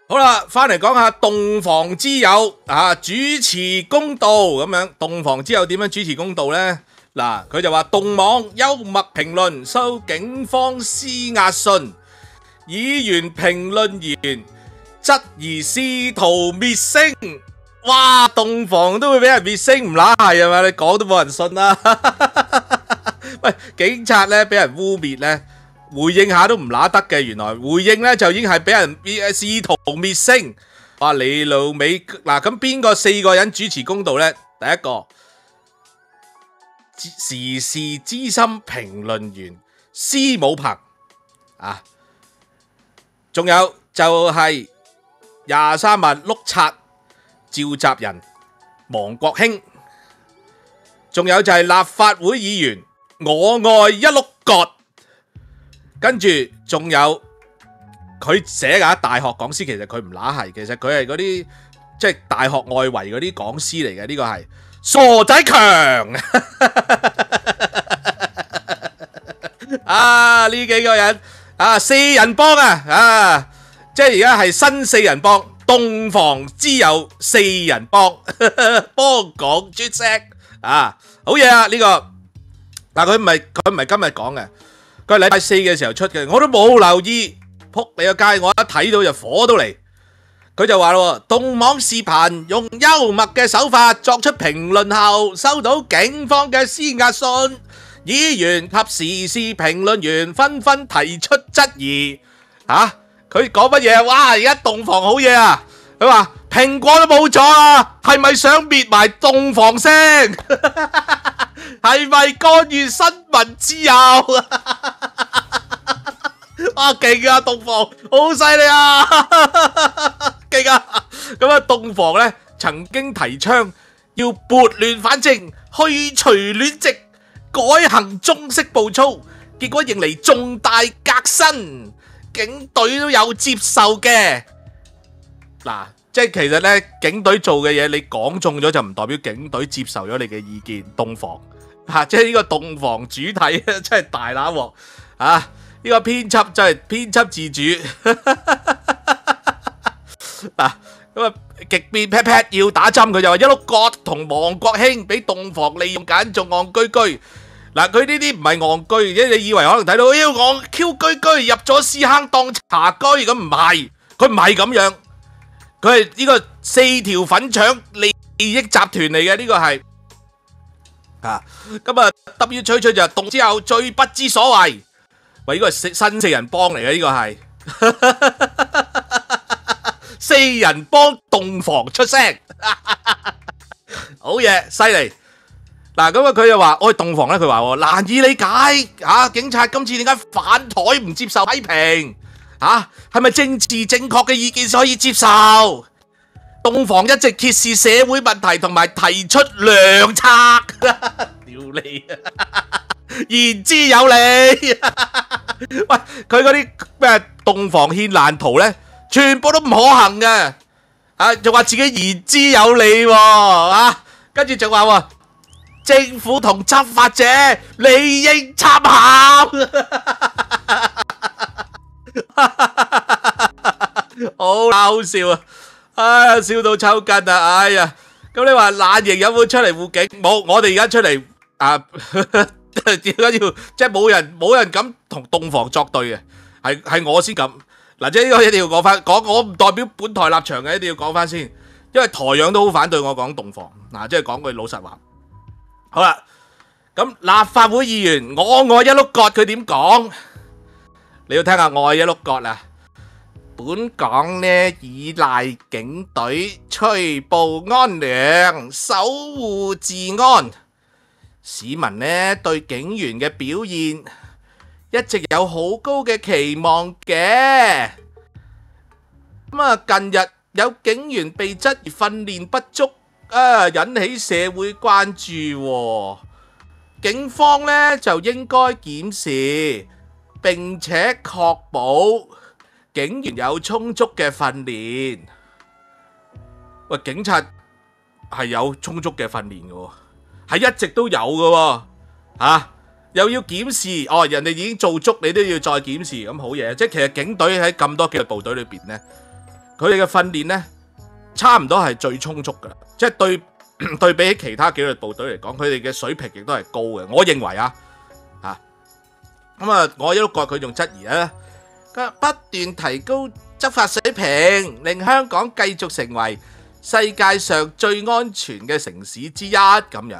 好啦，翻嚟講下洞房之友啊，主持公道咁樣。洞房之友點樣主持公道呢？嗱，佢就話洞網幽默評論收警方施壓信，議員評論員質疑試圖滅聲。哇！洞房都會俾人滅聲，唔乸係啊嘛？你講都冇人信啦。喂，警察咧俾人污蔑咧，回應下都唔乸得嘅。原來回應咧就已經係俾人試圖滅聲。哇！你老味嗱，咁邊個4個人主持公道咧？第一個時事資深評論員司武鵬啊，仲有就係23萬碌柒召集人王國興，仲有就係立法會議員我愛一碌葛，跟住仲有佢寫嘅大學講師，其實佢唔乸係，其實佢係嗰啲即係大學外圍嗰啲講師嚟嘅，呢個係傻仔強啊！呢幾個人啊，4人幫啊，即係而家係新4人幫。洞房之友4人幫，幫講出聲啊，好嘢啊！呢個嗱，佢唔係今日講嘅，佢係禮拜4嘅時候出嘅，我都冇留意，撲你個街，我一睇到就火都嚟。佢就話咯，洞網視頻用幽默嘅手法作出評論後，收到警方嘅施壓信，議員及時事評論員紛紛提出質疑，佢講乜嘢？哇！而家洞房好嘢啊！佢話蘋果都冇咗啊，係咪想滅埋洞房聲？係咪干預新聞自由？哇！勁啊，洞房好犀利啊！勁啊！咁啊，洞房咧曾經提倡要撥亂反正，去除戀殖，改行中式步操，結果迎嚟重大革新。警隊都有接受嘅，嗱，即係其實咧，警隊做嘅嘢，你講中咗就唔代表警隊接受咗你嘅意見。洞房即係呢個洞房主題真係大揦鑊啊！呢個編輯真係編輯自主嗱，咁啊極變 pat pat 要打針，佢就話一碌葛同王國興俾洞房利用揀中戇居居。嗱，佢呢啲唔係戇居，即係你以為可能睇到，我 Q 居居入咗屎坑當茶居，咁唔係，佢唔係咁樣，佢係呢個4條粉腸利益集團嚟嘅，呢個係咁啊 W 吹吹就洞之後最不知所謂，喂，呢個係新4人幫嚟嘅，呢個係4人幫洞房出聲，好嘢，犀利。嗱，咁啊，佢又話，洞房咧，佢話難以理解，警察今次點解反台唔接受批評？係咪政治正確嘅意見所以接受？洞房一直揭示社會問題同埋提出良策，屌你啊！言之有理。喂，佢嗰啲咩洞房獻蘭圖咧，全部都唔可行嘅，仲話自己言之有理喎，跟住仲話政府同執法者理應參考，好搞笑啊！哎呀，笑到抽筋啊！哎呀，咁你話懶型有冇出嚟護警？冇，我哋而家出嚟點解要即係冇人敢同洞房作對嘅？係我先敢嗱，即係呢個一定要講翻，我唔代表本台立場嘅，一定要講翻先，因為台長都好反對我講洞房嗱，即係講句老實話。好啦，咁立法會議員我愛一碌葛，佢點講？你要聽下我愛一碌葛啦。本港呢依賴警隊催暴安良，守護治安。市民呢對警員嘅表現一直有好高嘅期望嘅。咁啊，近日有警員被質疑訓練不足。引起社會關注，警方呢就應該檢視，並且確保警員有充足嘅訓練。喂，警察係有充足嘅訓練嘅，係一直都有嘅，又要檢視，人哋已經做足，你都要再檢視，咁好嘢。即係其實警隊喺咁多紀律部隊裏邊呢， 佢哋嘅訓練咧，差唔多係最充足噶啦，即係對比起其他紀律部隊嚟講，佢哋嘅水平亦都係高嘅。我認為咁啊，我一碌角佢仲質疑咧，佢不斷提高執法水平，令香港繼續成為世界上最安全嘅城市之一咁樣。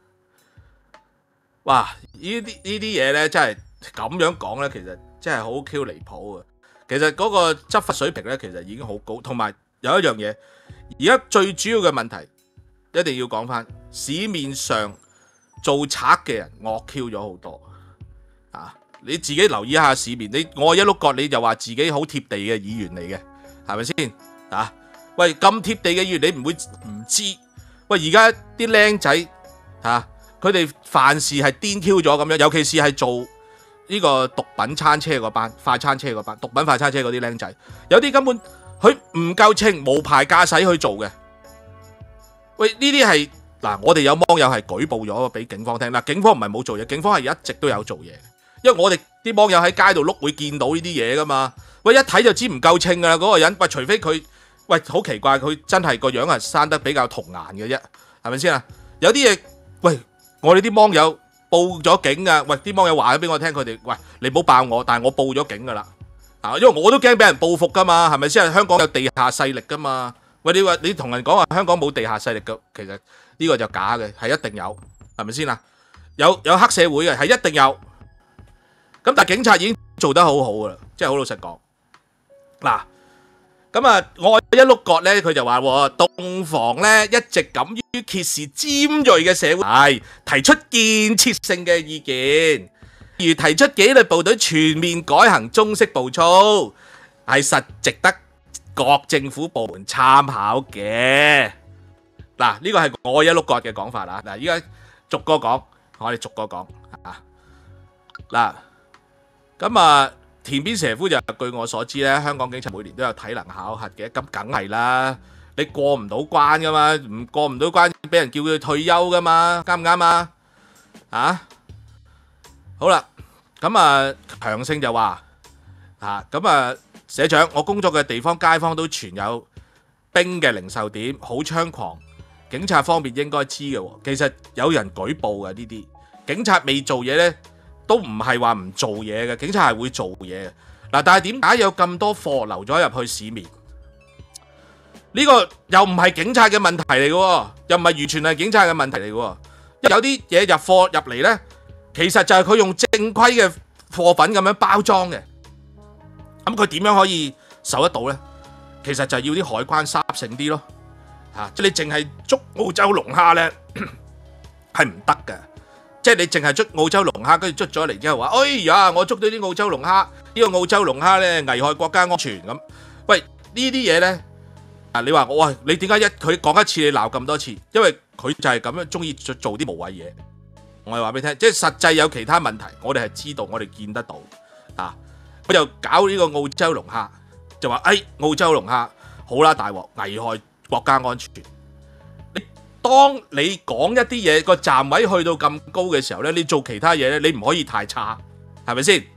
哇！呢啲嘢咧，真係咁樣講咧，其實真係好 Q 離譜啊！其實嗰個執法水平咧，其實已經好高，同埋有一樣嘢，而家最主要嘅問題一定要講翻，市面上做賊嘅人惡 Q 咗好多啊！你自己留意一下市面，我一碌角你就話自己好貼地嘅議員嚟嘅，係咪先啊？喂，咁貼地嘅議員你唔會唔知？喂，而家啲僆仔佢哋凡事係癲 Q 咗咁樣，尤其是係做呢個毒品餐車嗰班、快餐車嗰班、毒品快餐車嗰啲僆仔，有啲根本佢唔夠稱，無牌駕駛去做嘅。喂，呢啲係嗱，我哋有網友係舉報咗俾警方聽，嗱，警方唔係冇做嘢，警方係一直都有做嘢，因為我哋啲網友喺街度碌會見到呢啲嘢噶嘛。喂，一睇就知唔夠稱噶啦，嗰個人，喂，除非佢，喂，好奇怪，佢真係個樣係生得比較童顏嘅啫，係咪先啊？有啲嘢，喂。我哋啲網友報咗警啊！喂，啲網友話咗俾我聽，佢哋喂，你唔好爆我，但係我報咗警噶啦，因為我都驚俾人報復噶嘛，係咪先？香港有地下勢力噶嘛？喂，你話你同人講話香港冇地下勢力嘅，其實呢個就假嘅，係一定有，係咪先啊？有黑社會嘅，係一定有。咁但係警察已經做得好好噶啦，即係好老實講。嗱。咁啊，我一碌角咧，佢就話洞房咧一直敢於揭示尖銳嘅社會，係提出建設性嘅意見，如提出紀律部隊全面改行中式步操，係實值得各政府部門參考嘅。嗱，呢個係我一碌角嘅講法啦。嗱，依家逐個講，我哋逐個講啊。嗱，咁啊。田邊蛇夫就據我所知咧，香港警察每年都有體能考核嘅，咁梗係啦。你過唔到關噶嘛，唔過唔到關，俾人叫佢退休噶嘛，啱唔啱啊？好啦，咁啊強勝就話咁啊社長，我工作嘅地方街坊都存有冰嘅零售點，好猖狂，警察方面應該知嘅喎。其實有人舉報嘅呢啲，警察未做嘢咧。都唔係話唔做嘢嘅，警察係會做嘢嘅。嗱，但係點解有咁多貨流咗入去市面？呢個又唔係警察嘅問題嚟嘅，又唔係完全係警察嘅問題嚟嘅。有啲嘢入貨入嚟呢，其實就係佢用正規嘅貨品咁樣包裝嘅。咁佢點樣可以守得到呢？其實就係要啲海關沙性啲咯。即係你淨係捉澳洲龍蝦呢，係唔得嘅。即係你淨係捉澳洲龍蝦，跟住捉咗嚟之後話，哎呀，我捉到啲澳洲龍蝦，呢個澳洲龍蝦咧危害國家安全咁。喂，呢啲嘢咧，你話我喂，你點解佢講一次你鬧咁多次？因為佢就係咁樣中意做啲無謂嘢。我係話俾你聽，即係實際有其他問題，我哋係知道，我哋見得到。佢就搞呢個澳洲龍蝦，就話澳洲龍蝦好啦，大鑊，危害國家安全。當你講一啲嘢個站位去到咁高嘅時候咧，你做其他嘢咧，你唔可以太差，係咪先？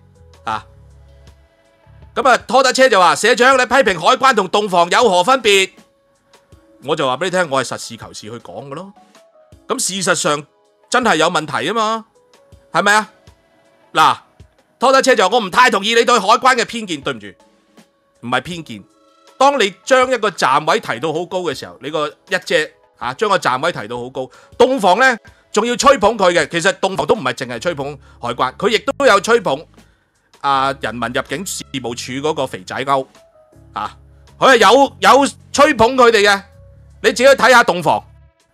咁啊，拖得車就話社長，你批評海關同洞房有何分別？我就話俾你聽，我係實事求是去講嘅咯。咁事實上真係有問題啊嘛，係咪啊？嗱，拖得車就話我唔太同意你對海關嘅偏見，對唔住，唔係偏見。當你將一個站位提到好高嘅時候，你個一姐。將個站位提到好高，洞房呢仲要吹捧佢嘅。其實洞房都唔係淨係吹捧海關，佢亦都有吹捧人民入境事務處嗰個肥仔勾佢係有吹捧佢哋嘅。你自己去睇下洞房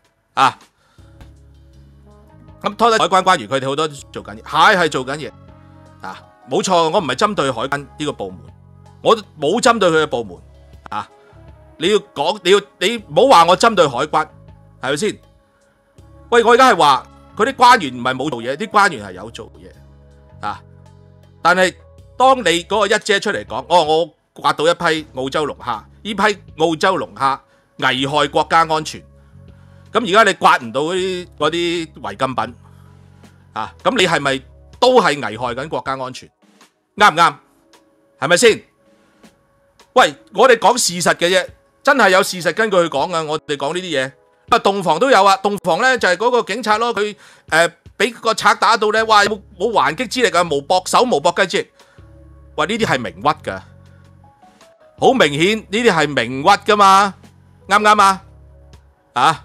咁拖得海關關員佢哋好多做緊嘢，係做緊嘢冇錯。我唔係針對海關呢個部門，我冇針對佢嘅部門你要講，你唔好話我針對海關，係咪先？喂，我而家係話佢啲官員唔係冇做嘢，啲官員係有做嘢但係當你嗰個一姐出嚟講，我刮到一批澳洲龍蝦，呢批澳洲龍蝦危害國家安全，咁而家你刮唔到嗰啲違禁品咁你係咪都係危害緊國家安全？啱唔啱？係咪先？ 喂，我哋講事實嘅啫，真係有事實根據去講噶。我哋講呢啲嘢，啊，洞房都有啊。洞房咧就係嗰個警察咯，佢俾個賊打到咧，哇，冇還擊之力啊，無搏手無搏雞之力。喂，呢啲係明屈噶，好明顯呢啲係明屈噶嘛，啱唔啱啊？啊，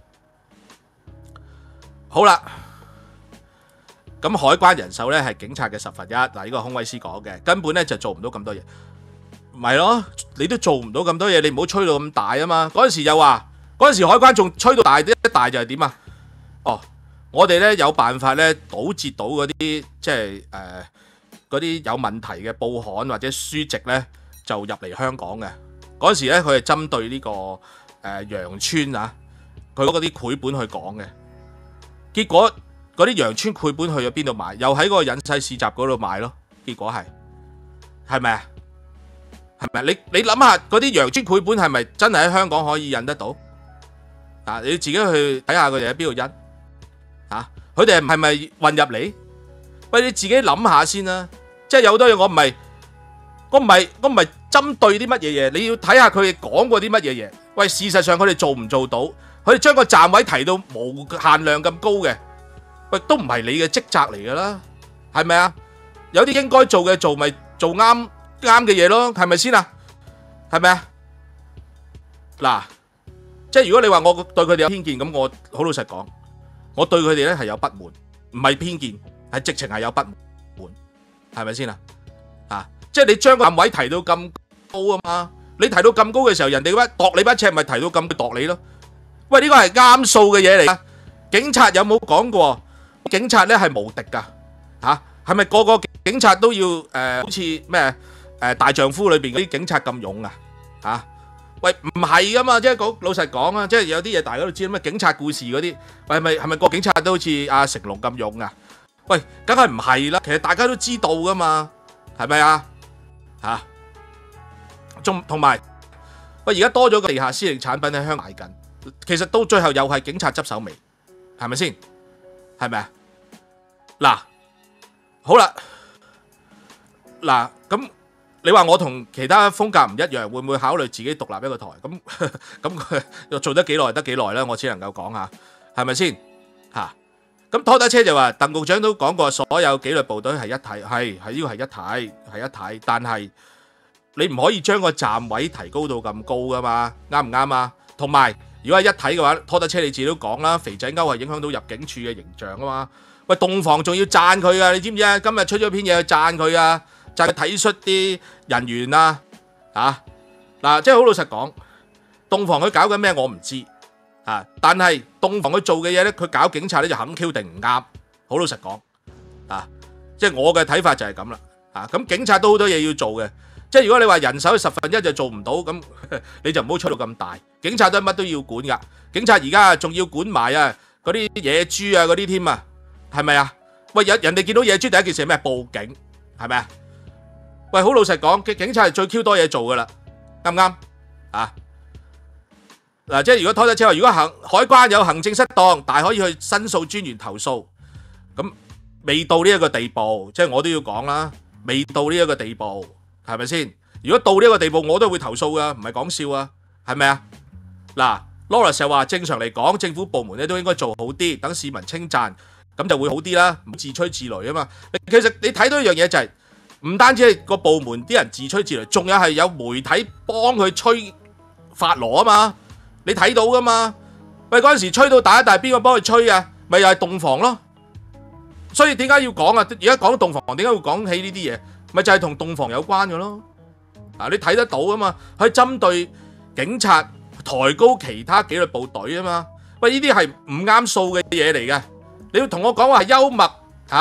好啦，咁海關人手咧係警察嘅1/10，嗱，呢個空威斯講嘅，根本咧就做唔到咁多嘢。咪咯，你都做唔到咁多嘢，你唔好吹到咁大啊嘛！嗰陣時又話，嗰陣時海關仲吹到大啲，一大就係點啊？哦，我哋咧有辦法咧堵截到嗰啲即係嗰啲有問題嘅報刊或者書籍咧，就入嚟香港嘅。嗰陣時咧，佢係針對呢個羊村啊，佢嗰啲繪本去講嘅。結果嗰啲羊村繪本去咗邊度買？又喺嗰個引世市集嗰度買咯。結果係咪啊？係咪？你諗下嗰啲羊村繪本係咪真係喺香港可以印得到？啊，你自己去睇下佢哋喺邊度印啊？佢哋係咪運入嚟？喂，你自己諗下先啦。即係有好多嘢，我唔係針對啲乜嘢嘢，你要睇下佢哋講過啲乜嘢嘢。喂，事實上佢哋做唔做到？佢哋將個站位提到無限量咁高嘅，喂，都唔係你嘅職責嚟噶啦，係咪啊？有啲應該做嘅做，咪做啱嘅嘢咯，係咪先啊？係咪啊？嗱，即係如果你話我對佢哋有偏見，咁我好老實講，我對佢哋咧係有不滿，唔係偏見，係直情係有不滿，係咪先啊？啊，即係你將個站位提到咁高啊嘛，你提到咁高嘅時候，人哋度你把尺咪提到咁度你咯？喂，呢個係啱數嘅嘢嚟噶。警察有冇講過？警察咧係無敵噶，吓，係咪個個警察都要好似咩大丈夫裏邊嗰啲警察咁勇啊？吓，喂，唔係噶嘛，即係講老實講啊，即係有啲嘢大家都知咩警察故事嗰啲，喂，係咪個警察都好似阿成龍咁勇啊？喂，梗係唔係啦，其實大家都知道噶嘛，係咪啊？吓，同埋喂，而家多咗個地下私營產品喺香港賣緊，其實到最後又係警察執手尾，係咪先？係咪啊？嗱，好啦，嗱，咁你話我同其他風格唔一樣，會唔會考慮自己獨立一個台？咁佢又做得幾耐得幾耐啦？我只能夠講下，係咪先？吓，咁拖得車就話鄧局長都講過，所有紀律部隊係一體，係呢個係一體，但係你唔可以將個站位提高到咁高噶嘛？啱唔啱啊？同埋如果係一體嘅話，拖得車你自己都講啦，肥仔勾係影響到入境處嘅形象啊嘛。喂，洞房仲要讚佢啊，你知唔知啊？今日出咗篇嘢去讚佢啊，讚佢體恤啲人員啊，嗱，即係好老實講，洞房佢搞緊咩我唔知啊，但係洞房佢做嘅嘢咧，佢搞警察咧就肯 Q 定唔啱，好老實講啊，即係我嘅睇法就係咁啦，咁警察都好多嘢要做嘅，即係如果你話人手1/10就做唔到，咁你就唔好出到咁大，警察都乜都要管噶，警察而家仲要管埋啊嗰啲野豬啊嗰啲添啊。係咪啊？喂，人哋見到野豬第一件事係咩？報警，係咪啊？喂，好老實講，警察係最 Q 多嘢做噶啦，啱唔啱啊？嗱，即係如果拖得車話，如果海關有行政失當，但係可以去申訴專員投訴，咁未到呢一個地步，即係我都要講啦，未到呢一個地步，係咪先？如果到呢一個地步，我都會投訴噶，唔係講笑啊，係咪啊？嗱，Lawrence 話正常嚟講，政府部門咧都應該做好啲，等市民稱讚。咁就會好啲啦，唔自吹自擂啊嘛。其實你睇到一樣嘢就係，唔單止係個部門啲人自吹自擂，仲有媒體幫佢吹發羅啊嘛。你睇到噶嘛？喂，嗰陣時吹到大一大，邊個幫佢吹啊？咪又係洞房咯。所以點解要講啊？而家講洞房，點解會講起呢啲嘢？咪就係同洞房有關嘅咯。你睇得到噶嘛？佢針對警察抬高其他紀律部隊啊嘛。喂，呢啲係唔啱數嘅嘢嚟嘅。你要同我講話係幽默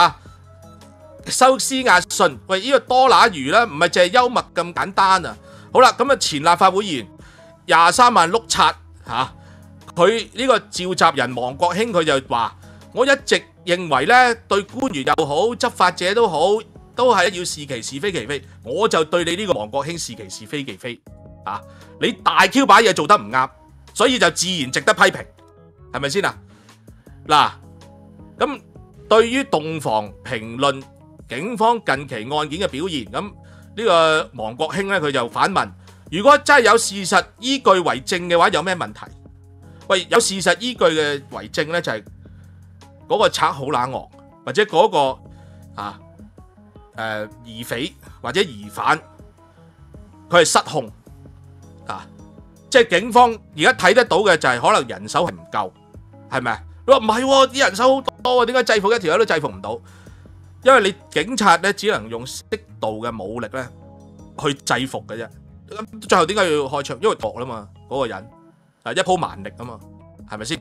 收屍押順，喂，呢個多拿魚啦，唔係淨係幽默咁簡單啊！好啦，咁啊前立法會議員23萬碌柒佢呢個召集人王國興佢就話：我一直認為咧對官員又好，執法者都好，都係要是其是非其非。我就對你呢個王國興是其是非其非你大 Q 把嘢做得唔啱，所以就自然值得批評，係咪先啊？嗱。咁對於洞房評論警方近期案件嘅表現，咁呢個王國興咧佢就反問： 如果真係有事實依據為證嘅話，有咩問題？喂，有事實依據嘅為證呢，就係嗰個賊好冷漠，或者嗰個疑匪或者疑犯佢係失控即係警方而家睇得到嘅就係可能人手係唔夠，係咪啊？你話唔係喎，啲人手好多，點解制服一條友都制服唔到？因為你警察咧只能用適度嘅武力咧去制服嘅啫。咁最後點解要開槍？因為搏啦嘛，嗰個人一鋪萬力啊嘛，係咪先？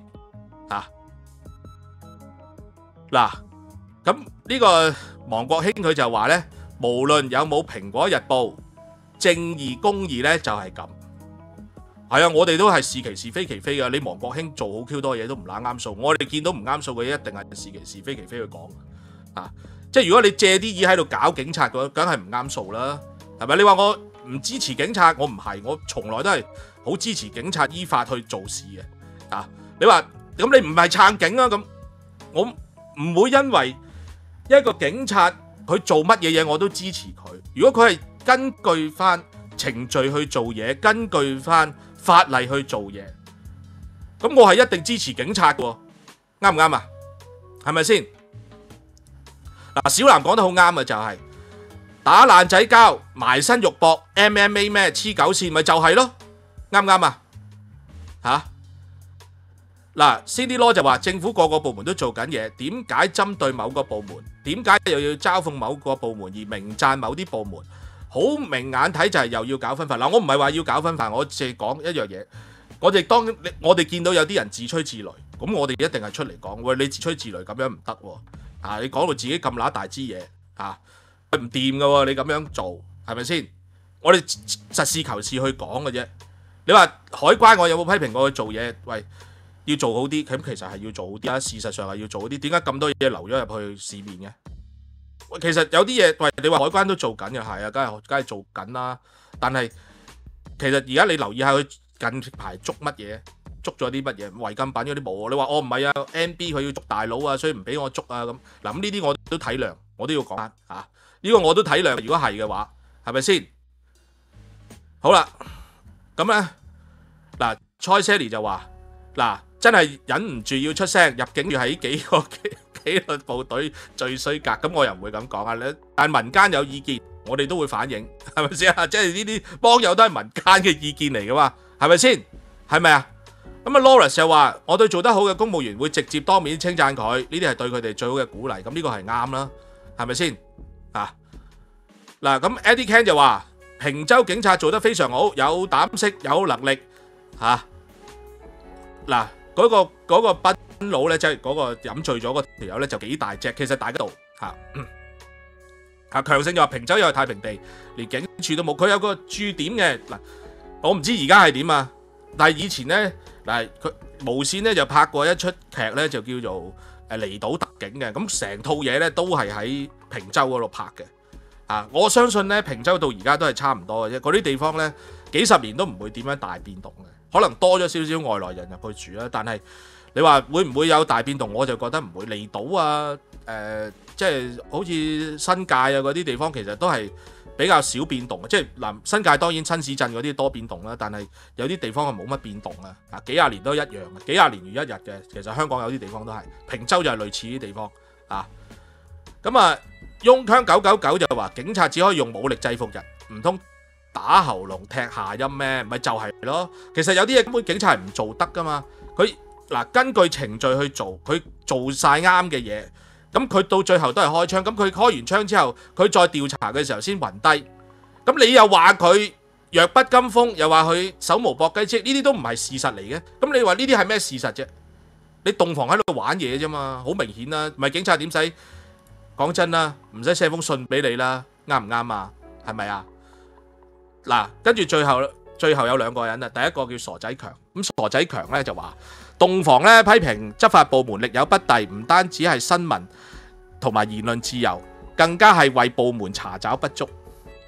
嗱，咁呢個王國興佢就話咧，無論有冇蘋果日報，正義公義咧就係咁。係啊，我哋都係是其是非其非噶。你王國興做好 Q 多嘢都唔揦啱數，我哋見到唔啱數嘅嘢一定係是其是非其非去講即係如果你借啲意喺度搞警察嘅，梗係唔啱數啦，係咪？你話我唔支持警察，我唔係，我從來都係好支持警察依法去做事嘅你話咁你唔係撐警啊？咁我唔會因為一個警察佢做乜嘢嘢我都支持佢。如果佢係根據翻程序去做嘢，根據翻法例去做嘢，咁我係一定支持警察嘅，啱唔啱啊？係咪先？小南講得好啱啊，就係打爛仔交、埋身肉搏、MMA 咩黐狗線，咪就係咯，啱唔啱啊？Cindy Law 就話政府個個部門都做緊嘢，點解針對某個部門？點解又要嘲諷某個部門而明讚某啲部門？好明眼睇就係又要搞分化。我唔係話要搞分化，我淨係講一樣嘢。我哋見到有啲人自吹自擂，咁我哋一定係出嚟講，喂，你自吹自擂咁樣唔得喎，你講到自己咁乸大支嘢唔掂噶喎，你咁樣做係咪先？我哋實事求是去講嘅啫。你話海關我有冇批評過佢做嘢？喂，要做好啲，咁其實係要做好啲啦。事實上係要做好啲，點解咁多嘢流咗入去市面嘅？其實有啲嘢，喂，你話海關都做緊嘅，係啊，梗係做緊啦。但係其實而家你留意下佢近排捉乜嘢，捉咗啲乜嘢違禁品嗰啲冇。你話我唔係啊 ，NB 佢要捉大佬啊，所以唔俾我捉啊咁。嗱，咁呢啲我都體諒，我都要講呢個我都體諒。如果係嘅話，係咪先？好啦，咁咧蔡 Sally 就話真係忍唔住要出聲，入境處喺幾個紀律部隊最衰格，咁我又唔會咁講啊。但民間有意見，我哋都會反映，係咪先啊？即係呢啲幫友都係民間嘅意見嚟噶嘛，係咪先？係咪啊？咁Lawrence 又話，我對做得好嘅公務員會直接當面稱讚佢，呢啲係對佢哋最好嘅鼓勵，咁呢個係啱啦，係咪先？咁 Eddie Ken 就話，坪洲警察做得非常好，有膽識，有能力嗰個賓佬咧，即係嗰個飲醉咗嗰條友咧，就幾大隻。其實大家度強盛就話坪洲又係太平地，連警署都冇。佢有個駐點嘅我唔知而家係點啊。但係以前咧佢無線咧就拍過一出劇咧，就叫做離島特警嘅。咁成套嘢咧都係喺坪洲嗰度拍嘅。我相信咧坪洲到而家都係差唔多嘅啫。嗰啲地方咧幾十年都唔會點樣大變動嘅。可能多咗少少外來人入去住啦，但係你話會唔會有大變動？我就覺得唔會。離島啊，即係好似新界啊嗰啲地方，其實都係比較少變動嘅。即係新界當然新市鎮嗰啲多變動啦，但係有啲地方係冇乜變動啊。幾廿年都一樣嘅，幾廿年如一日嘅。其實香港有啲地方都係，坪洲就係類似啲地方咁擁槍999就話警察只可以用武力制服人，唔通打喉嚨踢下音咩？咪就係咯。其實有啲嘢根本警察係唔做得噶嘛。佢根據程序去做，佢做晒啱嘅嘢，咁佢到最後都係開槍。咁佢開完槍之後，佢再調查嘅時候先暈低。咁你又話佢弱不禁風，又話佢手無縛雞之力，呢啲都唔係事實嚟嘅。咁你話呢啲係咩事實啫？你洞房喺度玩嘢啫嘛，好明顯啦。唔係警察點使講真啦，唔使寫封信俾你啦，啱唔啱啊？係咪啊？跟住最後有兩個人啦，第一個叫傻仔強，咁傻仔強咧就話洞房咧批評執法部門力有不逮，唔單止係新聞同埋言論自由，更加係為部門查找不足。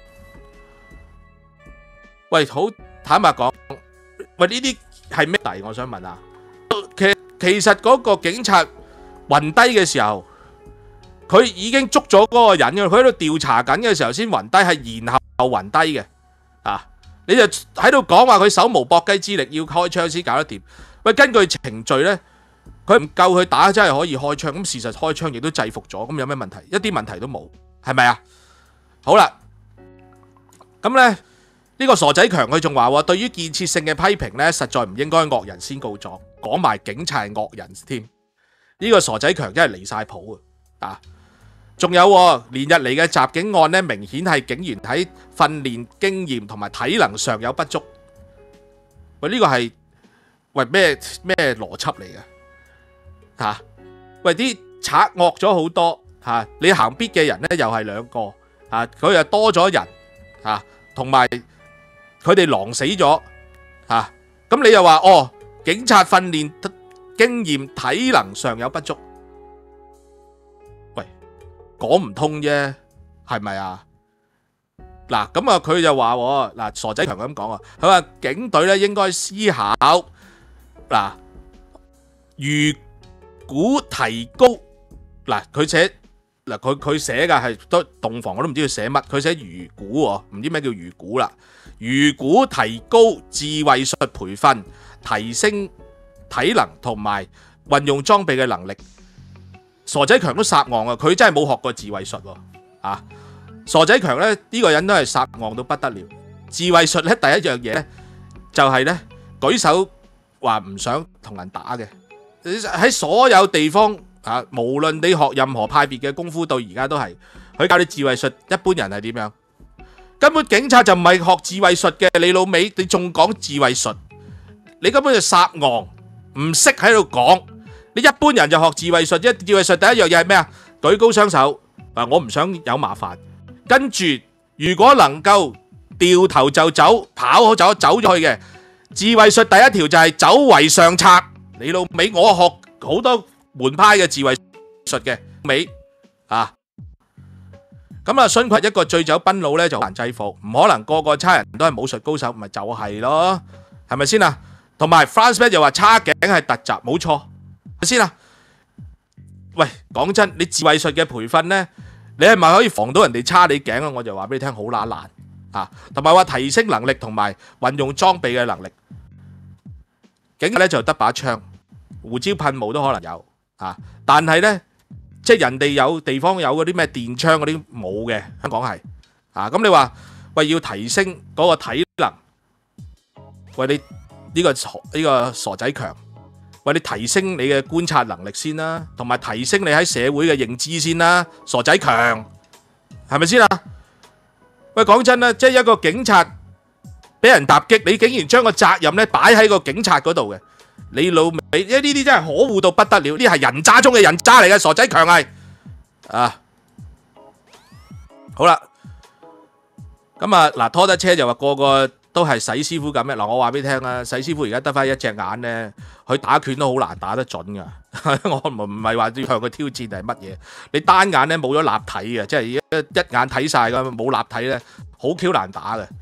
喂，好坦白講，喂呢啲係咩逮？我想問啊，其實嗰個警察暈低嘅時候，佢已經捉咗嗰個人嘅，佢喺度調查緊嘅時候先暈低，係然後暈低嘅。 你就喺度講話佢手無搏雞之力，要開槍先搞得掂。喂，根據程序呢，佢唔夠佢打真係可以開槍，咁事實開槍亦都制服咗，咁有咩問題？一啲問題都冇，係咪啊？好啦，咁呢，呢個傻仔強佢仲話，對於建設性嘅批評呢，實在唔應該惡人先告狀，講埋警察係惡人添。呢個傻仔強真係離晒譜啊！仲有連日嚟嘅襲警案呢，明顯係警員喺訓練經驗同埋體能上有不足。喂，呢個係咩邏輯嚟嘅？喂，啲賊惡咗好多你行必嘅人呢又係2個佢又多咗人同埋佢哋狼死咗咁你又話警察訓練經驗體能上有不足？喂，講唔通啫，係咪啊？嗱，咁佢就話傻仔強咁講佢話警隊咧應該思考如鼓提高佢寫佢寫嘅係都洞房，我都唔知佢寫乜，佢寫如鼓唔知咩叫如鼓啦。如鼓提高自衛術培訓，提升體能同埋運用裝備嘅能力。傻仔強都撒戇佢真係冇學過自衛術傻仔強咧呢個人都係撒戇到不得了。自衛術咧第一樣嘢咧就係咧舉手話唔想同人打嘅。喺所有地方無論你學任何派別嘅功夫，到而家都係佢教你自衛術，一般人係點樣？根本警察就唔係學自衛術嘅，你老味，你仲講自衛術？你根本就撒戇，唔識喺度講。你一般人就學自衛術，自衛術第一樣嘢係咩啊？舉高雙手，我唔想有麻煩。跟住如果能夠掉頭就走，跑走咗去嘅，自衛術第一條就係走為上策。你老味，我學好多門派嘅自衛術嘅尾咁荀倶一個醉酒賓佬咧就難制服，唔可能個個差人都係武術高手，咪就係咯，係咪先啊？同埋 France Man 又話叉頸係突襲，冇錯，係咪先啊？喂，講真，你自衛術嘅培訓呢，你係咪可以防到人哋叉你頸啊？我就話俾你聽，好乸難同埋話提升能力同埋運用裝備嘅能力，警察咧就得把槍，胡椒噴霧都可能有但係呢。即係人哋有地方有嗰啲咩電槍嗰啲冇嘅，香港係咁你話喂要提升嗰個體能，喂你呢個傻仔強，喂你提升你嘅觀察能力先啦，同埋提升你喺社會嘅認知先啦，傻仔強係咪先啊？喂，講真啦，即係一個警察俾人襲擊，你竟然將個責任咧擺喺個警察嗰度嘅。你老味，呢啲真係可惡到不得了，呢係人渣中嘅人渣嚟嘅，傻仔強係好啦，咁拖得車就話個個都係洗師傅咁嘅。我話俾你聽啦，洗師傅而家得翻一隻眼咧，佢打拳都好難打得準噶。我唔係話要向佢挑戰定係乜嘢，你單眼咧冇咗立體嘅，即係一眼睇晒噶，冇立體咧好 Q 難打嘅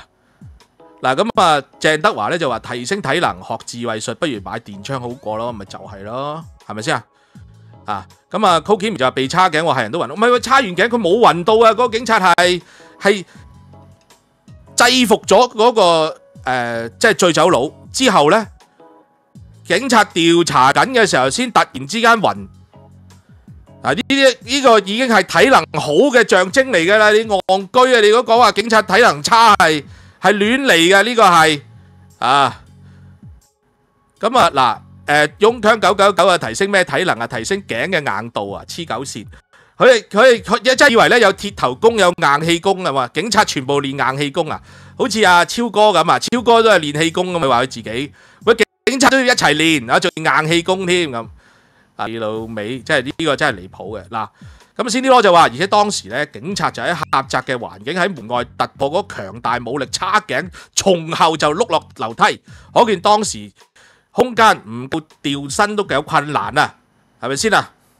鄭德華咧就話提升體能學自衛術，不如買電槍好過咯，咪就係咯，係咪先Cokie 就話被叉頸，話係人都暈，唔係叉完頸佢冇暈到啊！嗰個警察係制服咗嗰個即係醉酒佬之後咧，警察調查緊嘅時候先突然之間暈呢個已經係體能好嘅象徵嚟噶啦！你戇居啊！你如果講話警察體能差係亂嚟嘅，呢個係雍強999提升咩體能提升頸嘅硬度黐狗線。佢真係以為咧有鐵頭功有硬氣功嘛？警察全部練硬氣功好似阿超哥咁超哥都係練氣功咁，佢話佢自己喂警察都要一齊練仲硬氣功添咁。你老味，即係呢個真係離譜嘅咁Cindy Law就話，而且當時咧警察就喺狹窄嘅環境喺門外突破嗰強大武力叉頸，從後就碌落樓梯，可見當時空間唔夠掉身都有困難係咪先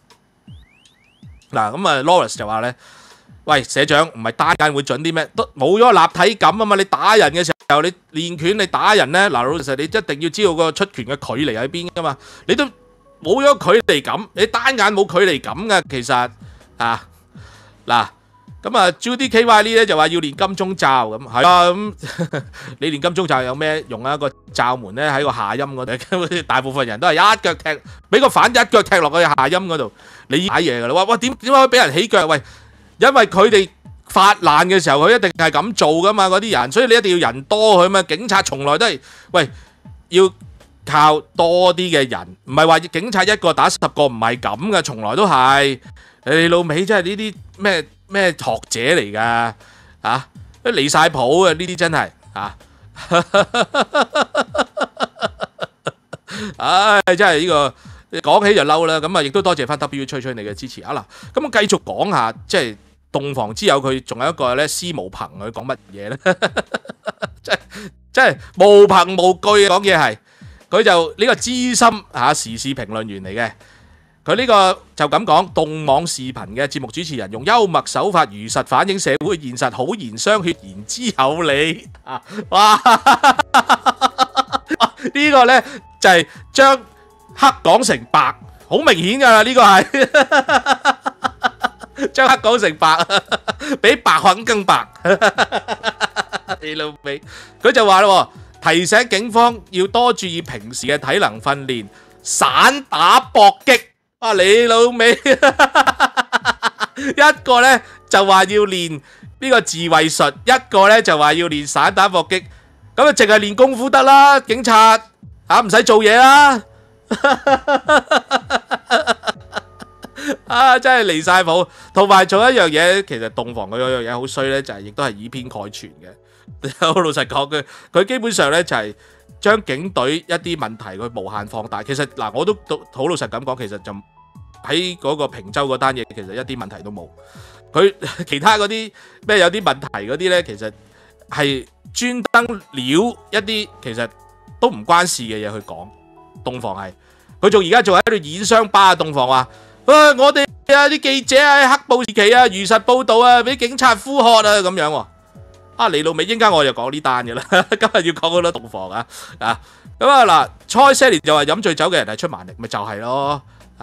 Lawrence 就話咧，喂社長唔係單眼會準啲咩？都冇咗立體感嘛！你打人嘅時候，你練拳你打人咧，老實你一定要知道個出拳嘅距離喺邊噶嘛，你都冇咗距離感，你單眼冇距離感噶，其實咁啊 Judy KY 呢咧就話要練金鐘罩咁，係啊咁你練金鐘罩有咩用啊？個罩門咧喺個下音嗰度，大部分人都係一腳踢，俾個反一腳踢落去下音嗰度，你打嘢噶啦！哇點解可以俾人起腳？喂，因為佢哋發難嘅時候，佢一定係咁做噶嘛，嗰啲人，所以你一定要人多佢嘛。警察從來都係喂要靠多啲嘅人，唔係話警察一個打10個，唔係咁嘅，從來都係你老味，真係呢啲咩學者嚟噶啊？都離晒譜啊！呢啲真係啊，唉，真係呢個講起就嬲啦。咁啊，亦都多謝翻 W 吹吹你嘅支持啊嗱。咁我繼續講下，即係洞房之友佢仲有一個咧，司無憑佢講乜嘢咧？即係無憑無據講嘢係，佢就呢個資深時事評論員嚟嘅。佢呢個就咁講，動網視頻嘅節目主持人用幽默手法如實反映社會現實，好言相勸，言之有理啊！哇，呢個呢就係將黑講成白，好明顯噶啦，呢個係將黑講成白，比白肯更白。你老味，佢就話咯，提醒警方要多注意平時嘅體能訓練，散打搏擊。啊！你老味，一個呢就話要練呢個自衛術，一個呢就話要練散打搏擊，咁啊淨係練功夫得啦，警察唔使做嘢啦，啊真係離晒譜。同埋仲有一樣嘢，其實洞房佢有樣嘢好衰呢，就係亦都係以偏概全嘅。好老實講，佢基本上呢就係將警隊一啲問題佢無限放大。其實嗱，我都好老實咁講，其實就喺嗰個平洲嗰單嘢，其實一啲問題都冇。佢其他嗰啲咩有啲問題嗰啲呢，其實係專登撩一啲其實都唔關事嘅嘢去講。洞房係佢仲而家仲喺度演雙巴啊！洞房話：我哋啲記者喺黑暴時期如實報導啊，俾警察呼喝啊咁樣喎。你老味，應該我就講呢單嘅啦。今日要講好多洞房咁嗱，初些年就話飲醉酒嘅人係出蠻力，咪就係咯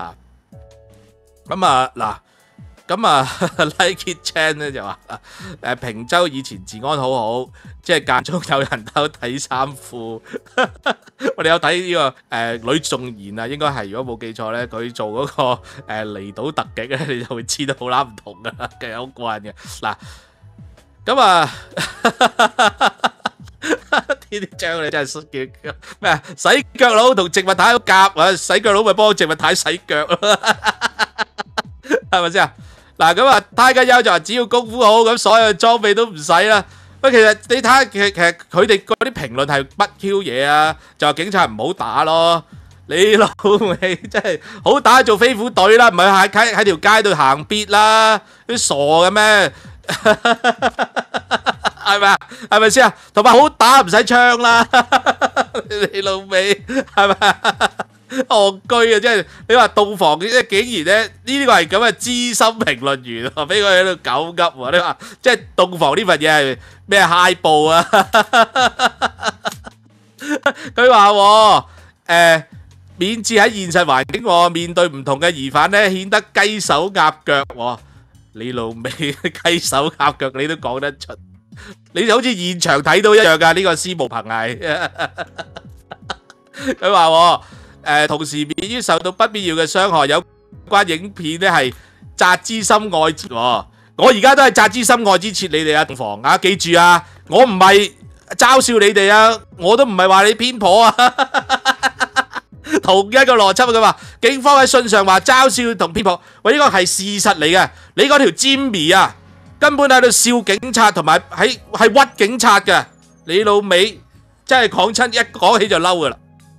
Like It Chan 咧就話平洲以前治安好好，即係間中有人偷睇衫褲。我哋有睇呢個呂頌賢啊，應該係如果冇記錯咧，佢做嗰個離島特擊咧，你就會知道好唔同噶啦，其實好過癮嘅嗱。咁天啲張你真係咩洗腳佬同植物太喺度夾，洗腳佬咪幫植物太洗腳咯，係咪先嗱，咁Tiger Yow就話只要功夫好，咁所有裝備都唔使啦。喂，其實你睇下，其實佢哋嗰啲評論係乜 Q 嘢啊？就話警察唔好打咯，你老味真係好打做飛虎隊啦，唔係喺條街度行必啦，啲傻嘅咩？係咪啊？係咪先啊？同埋好打唔使槍啦，你老味係咪？戇居啊！即係你話洞房嘅，即係竟然咧呢個係咁嘅資深評論員，俾佢喺度狗噏喎！你話即係洞房呢份嘢係咩嗨暴啊？佢話免治喺現實環境，面對唔同嘅疑犯咧，顯得雞手鴨腳。你老味雞手鴨腳，你都講得出，你就好似現場睇到一樣噶。呢個司無憑係，佢話同時免於受到不必要嘅傷害。有關影片咧係擲之心愛之，我而家都係擲之心愛之切你哋啊！洞房啊，記住啊，我唔係嘲笑你哋啊，我都唔係話你偏頗啊。同一個邏輯，佢話警方喺信上話嘲笑同偏頗，喂，呢個係事實嚟嘅。你嗰條 Jimmy 啊，根本喺度笑警察，同埋係屈警察嘅。你老味真係講親，一講起就嬲噶啦。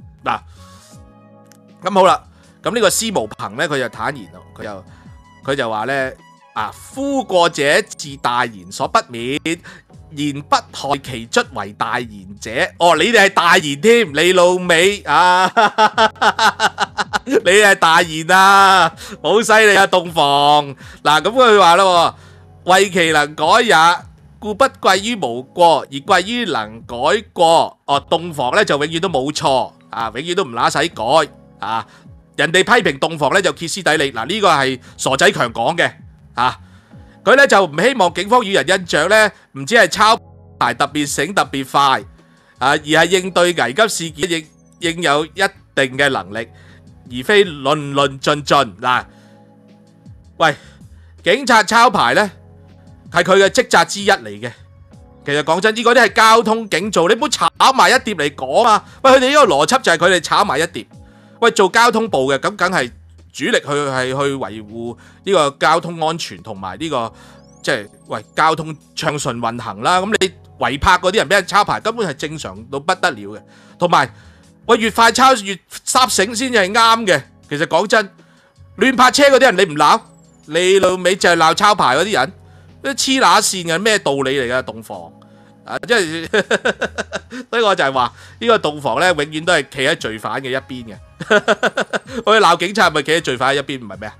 嗱，咁好啦，咁呢個司無憑咧，佢就坦言咯，佢就話咧夫過者自大言所不免，言不害其卒為大言者。你哋係大言添，你老味啊！你係大言啊，好犀利啊！洞房嗱，咁佢話啦，為其能改也，故不貴於無過，而貴於能改過。洞房咧就永遠都冇錯永遠都唔乸使改人哋批評洞房咧就歇斯底里。嗱，呢個係傻仔強講嘅佢咧就唔希望警方與人印象咧，唔止係抄牌特別醒特別快而係應對危急事件應有一定嘅能力，而非論論盡盡嗱。喂，警察抄牌咧係佢嘅職責之一嚟嘅。其實講真，呢嗰啲係交通警做，你唔好炒埋一碟嚟講啊！喂，佢哋呢個邏輯就係佢哋炒埋一碟。喂，做交通部嘅咁梗係主力去維護呢個交通安全同埋呢個即係喂交通暢順運行啦。咁你違泊嗰啲人俾人抄牌，根本係正常到不得了嘅。同埋喂，越快抄越霎醒先至係啱嘅。其實講真，亂泊車嗰啲人你唔鬧，你老尾就係鬧抄牌嗰啲人。黐乸線嘅咩道理嚟㗎？洞房即係所以我就係話呢個洞房咧，永遠都係企喺罪犯嘅一邊嘅。我哋鬧警察係咪企喺罪犯一邊？唔係咩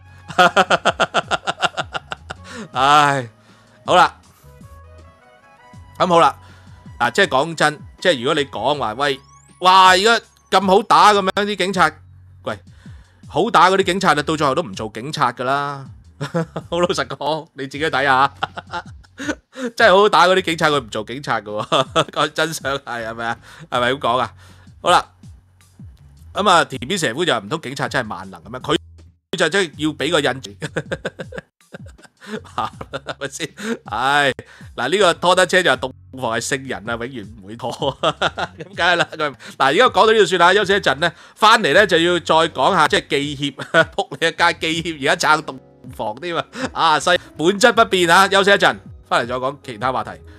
唉，好啦，咁好啦，即係講真，即係如果你講話喂，哇，而家咁好打咁樣啲警察，喂，好打嗰啲警察到最後都唔做警察㗎啦。好老實講，你自己睇下，真係好好打嗰啲警察，佢唔做警察㗎喎。個真相係咪啊？係咪咁講啊？好啦，咁啊，田邊蛇夫就唔通警察真係萬能咁樣？佢就真係要俾個印象，係咪先？唉，嗱呢個拖得車就係洞房係聖人啊，永遠唔會拖，咁梗係啦。嗱，而家講到呢度算啦，休息一陣咧，翻嚟咧就要再講下即係記協，仆你一街記協而家撐洞房添啊！所以本質不變啊，休息一陣，翻嚟再講其他話題。